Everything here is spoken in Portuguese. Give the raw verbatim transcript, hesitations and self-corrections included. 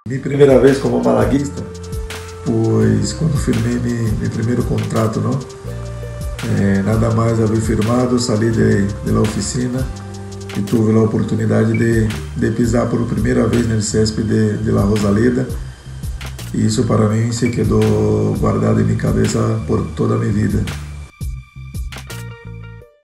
Minha primeira vez como malaguista, pois quando firmei meu, meu primeiro contrato, não? É, nada mais havia firmado, saí de, de la oficina e tive a oportunidade de, de pisar por primeira vez no césped de, de La Rosaleda, e isso para mim se quedou guardado em minha cabeça por toda a minha vida.